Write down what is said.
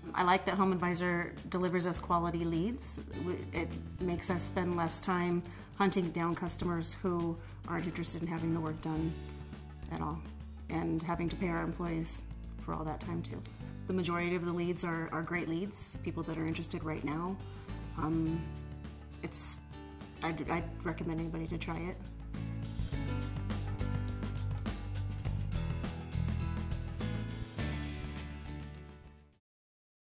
I like that HomeAdvisor delivers us quality leads. It makes us spend less time hunting down customers who aren't interested in having the work done at all, and having to pay our employees for all that time too. The majority of the leads are great leads, people that are interested right now. I'd recommend anybody to try it.